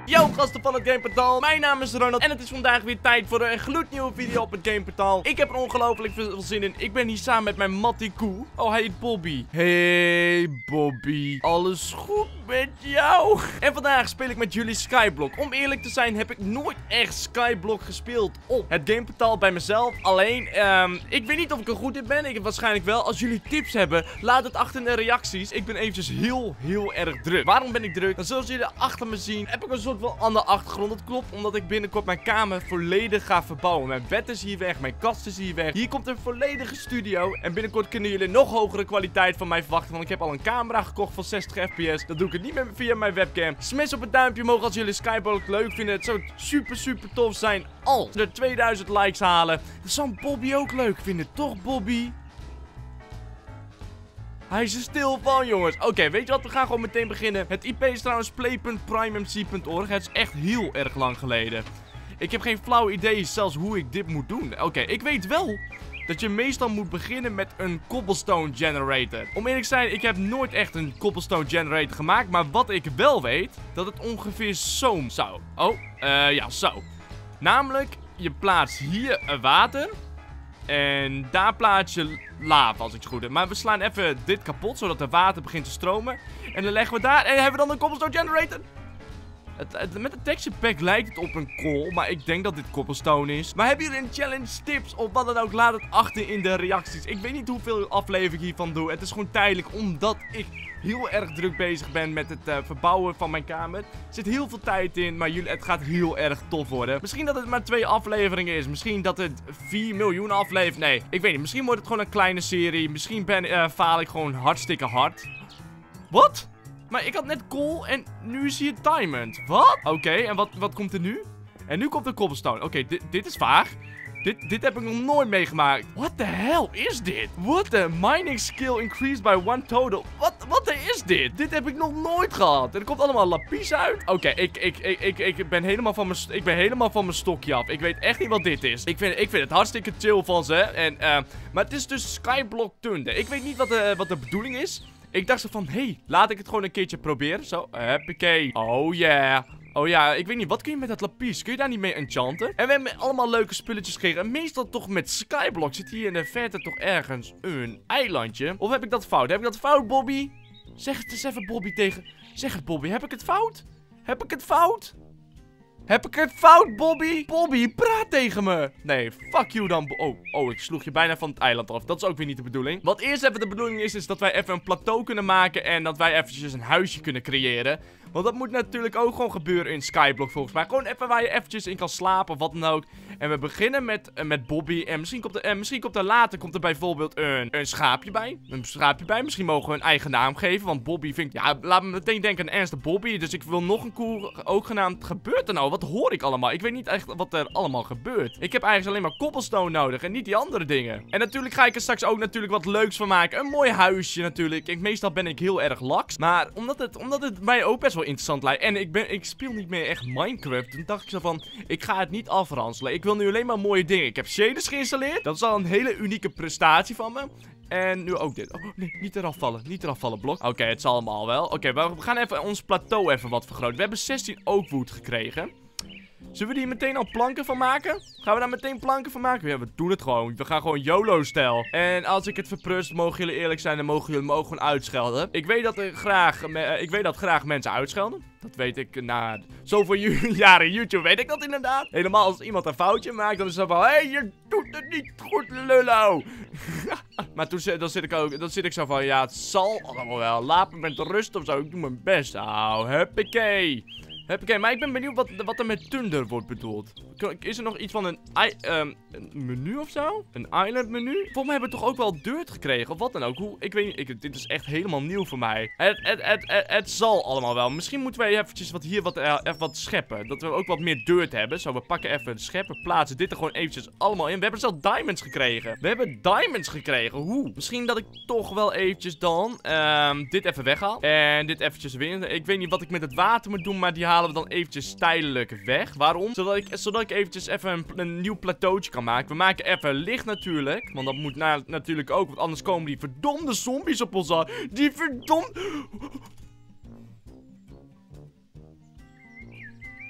Yo gasten van het Gameportaal, mijn naam is Ronald en het is vandaag weer tijd voor een gloednieuwe video op het Gameportaal. Ik heb er ongelooflijk veel zin in. Ik ben hier samen met mijn Mattie Koe. Oh, hij heet Bobby. Hey Bobby, alles goed met jou? En vandaag speel ik met jullie Skyblock. Om eerlijk te zijn heb ik nooit echt Skyblock gespeeld op het Gameportaal bij mezelf. Alleen, ik weet niet of ik er goed in ben. Ik heb waarschijnlijk wel. Als jullie tips hebben, laat het achter in de reacties. Ik ben eventjes heel erg druk. Waarom ben ik druk? Dan zoals jullie achter me zien, heb ik een soort van andere achtergrond. Dat klopt, omdat ik binnenkort mijn kamer volledig ga verbouwen. Mijn bed is hier weg, mijn kast is hier weg. Hier komt een volledige studio. En binnenkort kunnen jullie nog hogere kwaliteit van mij verwachten. Want ik heb al een camera gekocht van 60 fps. Dat doe ik het niet meer via mijn webcam. Smash op het duimpje omhoog als jullie Skyblock leuk vinden. Het zou super tof zijn als we er 2000 likes halen. Dat zou Bobby ook leuk vinden, toch Bobby? Hij is er stil van, jongens. Oké, weet je wat? We gaan gewoon meteen beginnen. Het IP is trouwens play.primemc.org. Het is echt heel erg lang geleden. Ik heb geen flauw idee zelfs hoe ik dit moet doen. Oké, ik weet wel dat je meestal moet beginnen met een cobblestone generator. Om eerlijk te zijn, ik heb nooit echt een cobblestone generator gemaakt. Maar wat ik wel weet, dat het ongeveer zo zou. Oh, ja, zo. Namelijk, je plaatst hier water. En daar plaats je lava, als ik het goed heb. Maar we slaan even dit kapot, zodat er water begint te stromen. En dan leggen we daar. En hebben we dan een cobblestone generator. Met de texture pack lijkt het op een kool. Maar ik denk dat dit cobblestone is. Maar hebben jullie een challenge, tips of wat dan ook? Laat het achter in de reacties. Ik weet niet hoeveel aflevering ik hiervan doe. Het is gewoon tijdelijk, omdat ik heel erg druk bezig ben met het verbouwen van mijn kamer. Er zit heel veel tijd in, maar het gaat heel erg tof worden. Misschien dat het maar 2 afleveringen is. Misschien dat het 4 miljoen afleveringen. Nee, ik weet niet. Misschien wordt het gewoon een kleine serie. Misschien faal ik gewoon hartstikke hard. Wat? Maar ik had net kool en nu is hier diamond. Wat? Oké, en wat komt er nu? En nu komt de cobblestone. Oké, dit is vaag. Dit heb ik nog nooit meegemaakt. What the hell is dit? What the mining skill increased by 1 total. Wat is dit? Dit heb ik nog nooit gehad. Er komt allemaal lapis uit. Oké, ik ben helemaal van mijn stokje af. Ik weet echt niet wat dit is. Ik vind het hartstikke chill van ze. Maar het is dus Skyblock Thunder. Ik weet niet wat de bedoeling is. Ik dacht zo van, hey, laat ik het gewoon een keertje proberen. Zo, hoppakee. Oh yeah. Oh ja, ik weet niet, wat kun je met dat lapis? Kun je daar niet mee enchanten? En we hebben allemaal leuke spulletjes gekregen. En meestal toch met Skyblock zit hier in de verte toch ergens een eilandje. Of heb ik dat fout? Heb ik dat fout, Bobby? Zeg het eens even, Bobby, tegen... Zeg het, Bobby. Heb ik het fout? Heb ik het fout? Heb ik het fout, Bobby? Bobby, praat tegen me. Nee, fuck you dan. Oh, ik sloeg je bijna van het eiland af. Dat is ook weer niet de bedoeling. Wat eerst even de bedoeling is dat wij even een plateau kunnen maken. En dat wij eventjes een huisje kunnen creëren. Want dat moet natuurlijk ook gewoon gebeuren in Skyblock volgens mij. Gewoon even waar je eventjes in kan slapen of wat dan ook. En we beginnen met Bobby. En misschien komt er later bijvoorbeeld een schaapje bij. Misschien mogen we een eigen naam geven. Want Bobby vindt... Ja, laat me meteen denken aan Ernst de Bobby. Dus ik wil nog een koe ook genaamd. Gebeurt er nou? Wat hoor ik allemaal? Ik weet niet echt wat er allemaal gebeurt. Ik heb eigenlijk alleen maar cobblestone nodig. En niet die andere dingen. En natuurlijk ga ik er straks ook natuurlijk wat leuks van maken. Een mooi huisje natuurlijk. Meestal ben ik heel erg laks. Maar omdat het mij ook best wel interessant lijkt. En ik speel niet meer echt Minecraft. Toen dacht ik zo van, ik ga het niet afranselen. Ik wil nu alleen maar mooie dingen. Ik heb shaders geïnstalleerd. Dat is al een hele unieke prestatie van me. En nu ook dit. Oh nee, niet eraf vallen. Niet eraf vallen, blok. Oké, het zal allemaal wel. Oké, we gaan even ons plateau even wat vergroten. We hebben 16 oakwood gekregen. Zullen we hier meteen al planken van maken? Gaan we daar meteen planken van maken? Ja, we doen het gewoon. We gaan gewoon YOLO-stijl. En als ik het verprust, mogen jullie eerlijk zijn, dan mogen jullie me ook gewoon uitschelden. Ik weet dat graag mensen uitschelden. Dat weet ik na zoveel jaren YouTube, weet ik dat inderdaad. Helemaal als iemand een foutje maakt, dan is het zo van, hey, je doet het niet goed, lullo. Maar dan zit ik zo van, ja, het zal allemaal wel. Laat me met rust of zo, ik doe mijn best. Nou, huppakee. Maar ik ben benieuwd wat er met Thunder wordt bedoeld. Is er nog iets van een menu of zo? Een island menu? Volgens mij hebben we toch ook wel dirt gekregen of wat dan ook. Ik weet niet, dit is echt helemaal nieuw voor mij. Het zal allemaal wel. Misschien moeten wij eventjes even wat scheppen. Dat we ook wat meer dirt hebben. Zo, we pakken even de scheppen, plaatsen dit er gewoon eventjes allemaal in. We hebben zelfs diamonds gekregen. Hoe? Misschien dat ik toch wel eventjes dan dit even weghaal. En dit eventjes weer. Ik weet niet wat ik met het water moet doen, maar die halen we dan eventjes tijdelijk weg. Waarom? Zodat ik eventjes even een nieuw plateautje kan maken. We maken even licht natuurlijk. Want dat moet natuurlijk ook. Want anders komen die verdomde zombies op ons af. Die verdomde...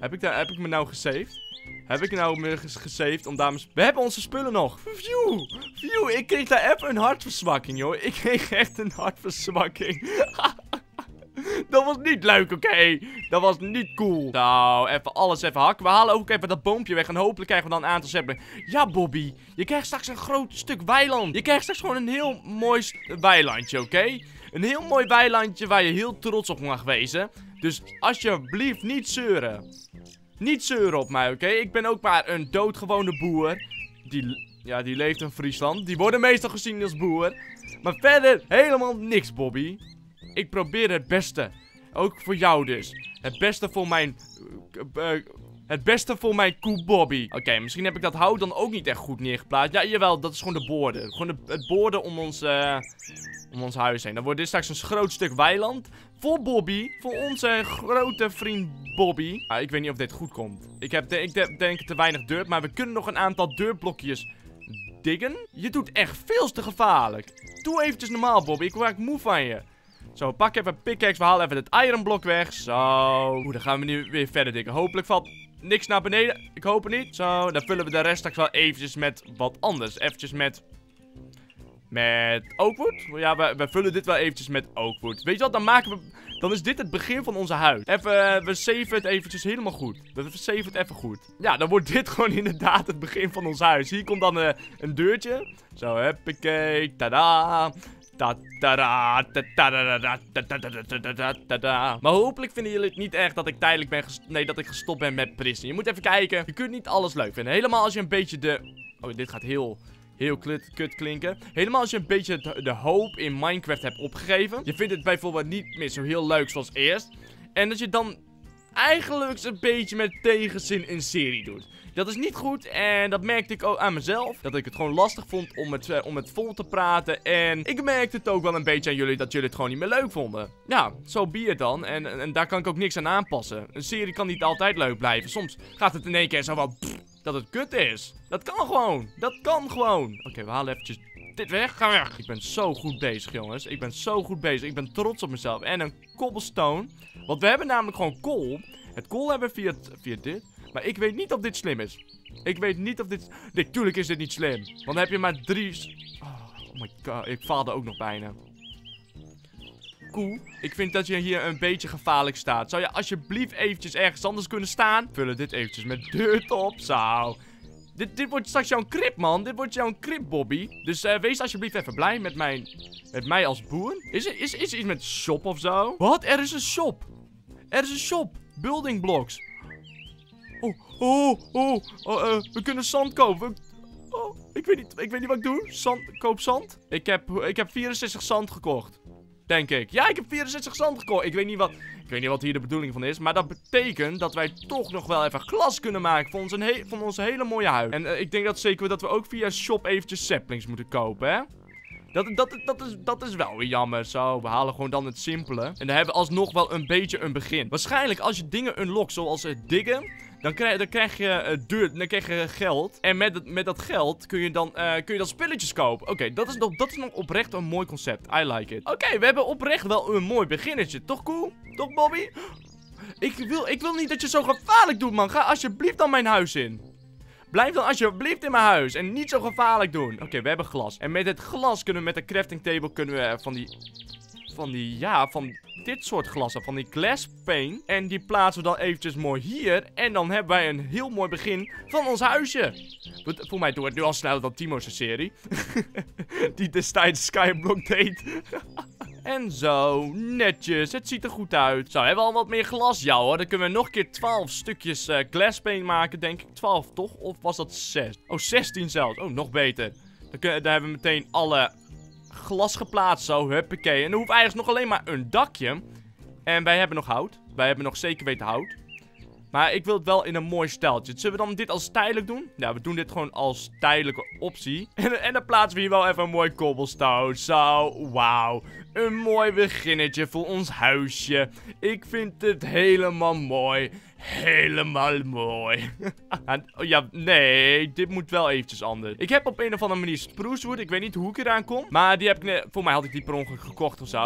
Heb ik me nou gesaved? Heb ik nou me gesaved om dames... We hebben onze spullen nog. Phew. Ik kreeg daar even een hartverzwakking, joh. Ik kreeg echt een hartverzwakking. Dat was niet leuk, oké? Dat was niet cool. Nou, even alles even hakken. We halen ook even dat boompje weg. En hopelijk krijgen we dan een aantal zeppen. Ja, Bobby. Je krijgt straks een groot stuk weiland. Je krijgt straks gewoon een heel mooi weilandje, oké? Een heel mooi weilandje waar je heel trots op mag wezen. Dus alsjeblieft niet zeuren. Niet zeuren op mij, oké? Ik ben ook maar een doodgewone boer. Die leeft in Friesland. Die worden meestal gezien als boer. Maar verder helemaal niks, Bobby. Ik probeer het beste. Ook voor jou dus. Het beste voor mijn... het beste voor mijn koe Bobby. Oké, misschien heb ik dat hout dan ook niet echt goed neergeplaatst. Ja, jawel, dat is gewoon de boorden. Gewoon het boorden om ons huis heen. Dan wordt dit straks een groot stuk weiland. Voor Bobby. Voor onze grote vriend Bobby. Ik weet niet of dit goed komt. Ik denk te weinig dirt. Maar we kunnen nog een aantal dirtblokjes diggen. Je doet echt veel te gevaarlijk. Doe eventjes normaal, Bobby. Ik word moe van je. Zo, pak even een pickaxe. We halen even het ironblok weg. Zo. Dan gaan we nu weer verder diggen. Hopelijk valt niks naar beneden. Ik hoop het niet. Zo, dan vullen we de rest straks wel eventjes met wat anders. Eventjes met oakwood. Ja, we vullen dit wel eventjes met oakwood. Weet je wat, dan is dit het begin van onze huis. Even, we saven het eventjes helemaal goed. We saven het even goed. Ja, dan wordt dit gewoon inderdaad het begin van ons huis. Hier komt dan een deurtje. Zo, huppakee. Tada. Maar hopelijk vinden jullie het niet erg dat ik tijdelijk dat ik gestopt ben met Prison. Je moet even kijken. Je kunt niet alles leuk vinden. Helemaal als je een beetje Oh, dit gaat heel kut klinken. Helemaal als je een beetje de hoop in Minecraft hebt opgegeven. Je vindt het bijvoorbeeld niet meer zo heel leuk zoals eerst. En dat je dan eigenlijk een beetje met tegenzin een serie doet. Dat is niet goed en dat merkte ik ook aan mezelf. Dat ik het gewoon lastig vond om het vol te praten. En ik merkte het ook wel een beetje aan jullie dat jullie het gewoon niet meer leuk vonden. Ja, zo be het dan. En daar kan ik ook niks aan aanpassen. Een serie kan niet altijd leuk blijven. Soms gaat het in één keer zo van dat het kut is. Dat kan gewoon. Dat kan gewoon. Oké, we halen eventjes dit weg. Ga weg. Ik ben zo goed bezig, jongens. Ik ben zo goed bezig. Ik ben trots op mezelf. En een cobblestone. Want we hebben namelijk gewoon kool. Het kool hebben we via dit. Maar ik weet niet of dit slim is. Ik weet niet of dit... Nee, tuurlijk is dit niet slim. Want dan heb je maar 3... Oh my god, ik faalde ook nog bijna. Koe, ik vind dat je hier een beetje gevaarlijk staat. Zou je alsjeblieft eventjes ergens anders kunnen staan? Vullen dit eventjes met dirt op. Zo. Dit wordt straks jouw krib, man. Dit wordt jouw krib, Bobby. Dus wees alsjeblieft even blij met mij als boer. Is er iets met shop of zo? Wat? Er is een shop. Er is een shop. Building blocks. We kunnen zand kopen. Ik weet niet wat ik doe. Koop zand. Ik heb 64 zand gekocht. Denk ik. Ja, ik heb 64 zand gekocht. Ik weet niet wat hier de bedoeling van is. Maar dat betekent dat wij toch nog wel even glas kunnen maken van onze hele mooie huis. En ik denk dat we ook via shop eventjes saplings moeten kopen, hè? Dat is wel weer jammer. Zo, we halen gewoon dan het simpele. En dan hebben we alsnog wel een beetje een begin. Waarschijnlijk als je dingen unlockt, zoals het diggen, dan krijg je geld. En met dat geld kun je dan spulletjes kopen. Oké, dat is nog oprecht een mooi concept. I like it. Oké, we hebben oprecht wel een mooi beginnetje. Toch cool? Toch, Bobby? Ik wil niet dat je zo gevaarlijk doet, man. Ga alsjeblieft dan mijn huis in. Blijf dan alsjeblieft in mijn huis. En niet zo gevaarlijk doen. Oké, we hebben glas. En met het glas kunnen we met de crafting table kunnen we van dit soort glassen. Van die glass pane. En die plaatsen we dan eventjes mooi hier. En dan hebben wij een heel mooi begin van ons huisje. Voor mij doet het nu al sneller dan Timo's serie. Die destijds Skyblock deed. En zo, netjes. Het ziet er goed uit. Zo, hebben we al wat meer glas? Ja hoor, dan kunnen we nog een keer 12 stukjes glasspaint maken, denk ik. 12 toch? Of was dat 6? Oh, 16 zelfs. Oh, nog beter. Daar hebben we meteen alle glas geplaatst. Zo, huppakee. En er hoeft eigenlijk nog alleen maar een dakje. En wij hebben nog hout. Wij hebben nog zeker weten hout. Maar ik wil het wel in een mooi stijltje. Zullen we dan dit als tijdelijk doen? Ja, we doen dit gewoon als tijdelijke optie. En dan plaatsen we hier wel even een mooi cobblestone. Zo, wauw. Een mooi beginnetje voor ons huisje. Ik vind het helemaal mooi. Helemaal mooi. Ja, nee, dit moet wel eventjes anders. Ik heb op een of andere manier sprucewood. Ik weet niet hoe ik eraan kom. Maar die heb ik voor mij had ik die per ongeluk gekocht of zo.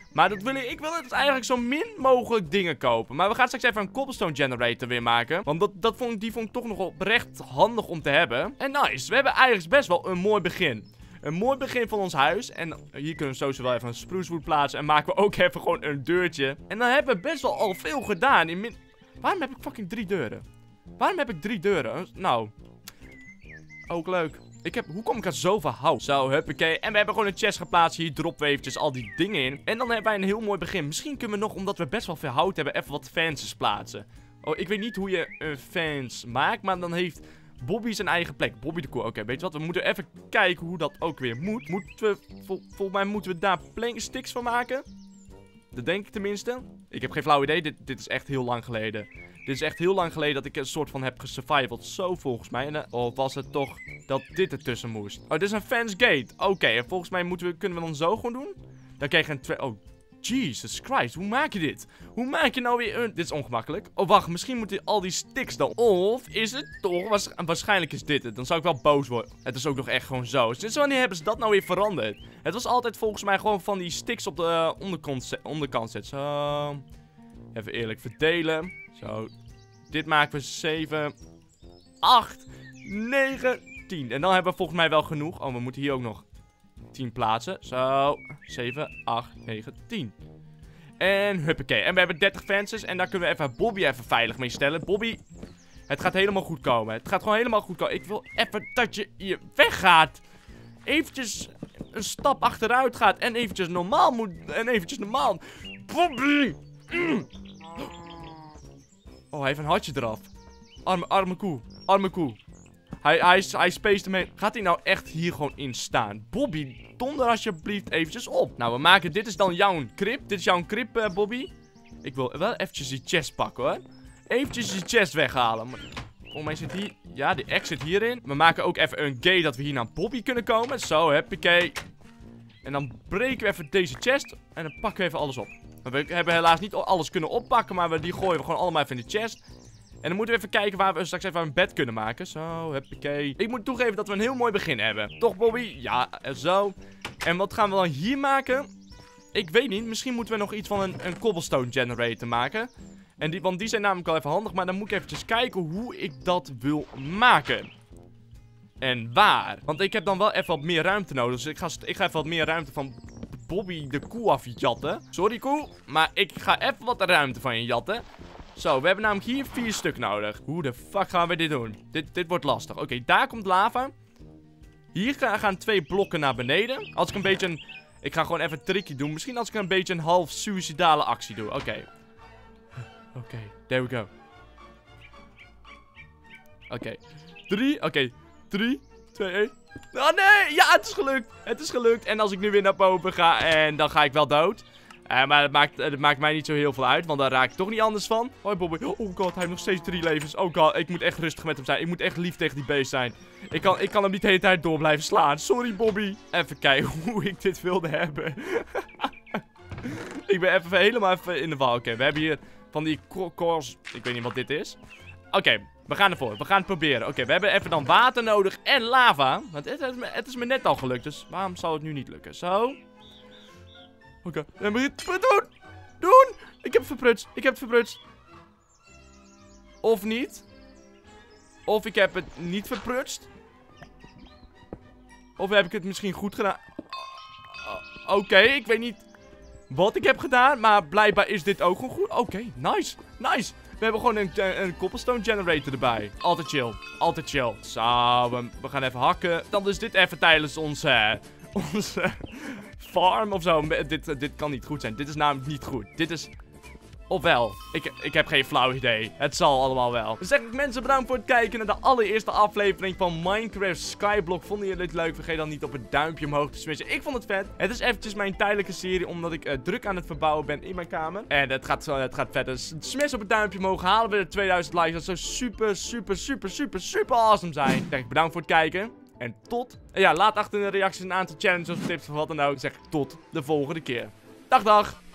Maar dat ik wil dus eigenlijk zo min mogelijk dingen kopen. Maar we gaan straks even een cobblestone generator weer maken. Want die vond ik toch nog oprecht handig om te hebben. En nice, we hebben eigenlijk best wel een mooi begin. Een mooi begin van ons huis. En hier kunnen we sowieso wel even een sprucewood plaatsen. En maken we ook even gewoon een deurtje. En dan hebben we best wel al veel gedaan. Waarom heb ik fucking 3 deuren? Waarom heb ik 3 deuren? Nou. Ook leuk. Hoe kom ik aan zoveel hout? Zo, huppakee. En we hebben gewoon een chest geplaatst. Hier droppen we eventjes al die dingen in. En dan hebben wij een heel mooi begin. Misschien kunnen we nog, omdat we best wel veel hout hebben, even wat fences plaatsen. Oh, ik weet niet hoe je een fence maakt. Maar dan heeft Bobby zijn eigen plek. Bobby de koe. Oké, weet je wat? We moeten even kijken hoe dat ook weer moet. Volgens mij moeten we daar sticks van maken. Dat denk ik tenminste. Ik heb geen flauw idee. Dit is echt heel lang geleden. Dit is echt heel lang geleden dat ik een soort van heb gesurvivald. Zo volgens mij. En, of was het toch dat dit ertussen moest? Oh, dit is een fence gate. Oké, en volgens mij kunnen we dan zo gewoon doen. Dan krijg je een oh, Jesus Christ. Hoe maak je dit? Hoe maak je nou weer een... Dit is ongemakkelijk. Oh, wacht. Misschien moeten al die sticks dan... Of is het toch... Waarschijnlijk is dit het. Dan zou ik wel boos worden. Het is ook nog echt gewoon zo. Sinds wanneer hebben ze dat nou weer veranderd? Het was altijd volgens mij gewoon van die sticks op de onderkant zetten. Zo... Even eerlijk verdelen. Zo. Dit maken we 7, 8, 9, 10. En dan hebben we volgens mij wel genoeg. Oh, we moeten hier ook nog 10 plaatsen. Zo. 7, 8, 9, 10. En huppakee. En we hebben 30 fences. En daar kunnen we even Bobby even veilig mee stellen. Bobby, het gaat helemaal goed komen. Het gaat gewoon helemaal goed komen. Ik wil even dat je hier weggaat. Eventjes een stap achteruit gaat. En eventjes normaal moet. En eventjes normaal. Bobby! Oh, hij heeft een hartje eraf. Arme koe. Arme koe. Hij spaced hem heen. Gaat hij nou echt hier gewoon in staan? Bobby, donder alsjeblieft eventjes op. Nou, we maken... Dit is dan jouw krib. Dit is jouw krib, Bobby. Ik wil wel eventjes die chest pakken, hoor. Eventjes die chest weghalen. Volgens mij zit hier... Ja, die egg zit hierin. We maken ook even een gate dat we hier naar Bobby kunnen komen. Zo, huppakee. En dan breken we even deze chest. En dan pakken we even alles op. We hebben helaas niet alles kunnen oppakken, maar die gooien we gewoon allemaal even in de chest. En dan moeten we even kijken waar we straks even een bed kunnen maken. Zo, huppakee. Ik moet toegeven dat we een heel mooi begin hebben. Toch, Bobby? Ja, zo. En wat gaan we dan hier maken? Ik weet niet. Misschien moeten we nog iets van een cobblestone generator maken. Want die zijn namelijk al even handig. Maar dan moet ik eventjes kijken hoe ik dat wil maken. En waar. Want ik heb dan wel even wat meer ruimte nodig. Dus ik ga even wat meer ruimte van Bobby de koe afjatten. Sorry, koe. Maar ik ga even wat ruimte van je jatten. Zo, we hebben namelijk hier 4 stuk nodig. Hoe de fuck gaan we dit doen? Dit wordt lastig. Oké, daar komt lava. Hier gaan 2 blokken naar beneden. Als ik een beetje ik ga gewoon even een trickje doen. Misschien als ik een beetje een half suïcidale actie doe. Oké. Oké, there we go. Oké. 3. Oké. 3, 2, 1. Oh nee! Ja, het is gelukt! Het is gelukt. En als ik nu weer naar boven ga, en dan ga ik wel dood. Maar het maakt mij niet zo heel veel uit, want daar raak ik toch niet anders van. Hoi Bobby. Oh god, hij heeft nog steeds 3 levens. Oh god, ik moet echt rustig met hem zijn. Ik moet echt lief tegen die beest zijn. Ik kan hem niet de hele tijd door blijven slaan. Sorry Bobby. Even kijken hoe ik dit wilde hebben. Ik ben even helemaal in de war. Oké, we hebben hier van die cores. Ik weet niet wat dit is. Oké, we gaan ervoor. We gaan het proberen. Oké, we hebben even dan water nodig en lava. Want het is me net al gelukt, dus waarom zou het nu niet lukken? Zo. Oké, doen! Ik heb het verprutst. Ik heb het verprutst. Of niet. Of ik heb het niet verprutst. Of heb ik het misschien goed gedaan. Oké, ik weet niet wat ik heb gedaan. Maar blijkbaar is dit ook gewoon goed. Oké, nice. Nice. We hebben gewoon een cobblestone generator erbij. Altijd chill. Altijd chill. Zo, we gaan even hakken. Dan is dit even tijdens onze farm of zo. Dit kan niet goed zijn. Dit is namelijk niet goed. Dit is... Ofwel, ik heb geen flauw idee. Het zal allemaal wel. Dus zeg ik mensen bedankt voor het kijken naar de allereerste aflevering van Minecraft Skyblock. Vonden jullie dit leuk? Vergeet dan niet op het duimpje omhoog te smashen. Ik vond het vet. Het is eventjes mijn tijdelijke serie, omdat ik druk aan het verbouwen ben in mijn kamer. En het gaat vet. Dus smash op het duimpje omhoog. Halen we de 2000 likes. Dat zou super awesome zijn. Ik zeg bedankt voor het kijken. En tot... Ja, laat achter in de reacties een aantal challenges of tips of wat dan ook. Ik zeg tot de volgende keer. Dag.